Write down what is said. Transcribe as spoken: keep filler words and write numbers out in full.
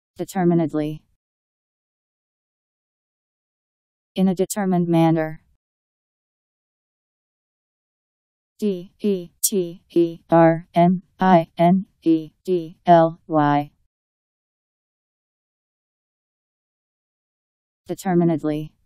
Determinedly. In a determined manner. D E T E R M I N E D L Y. Determinedly.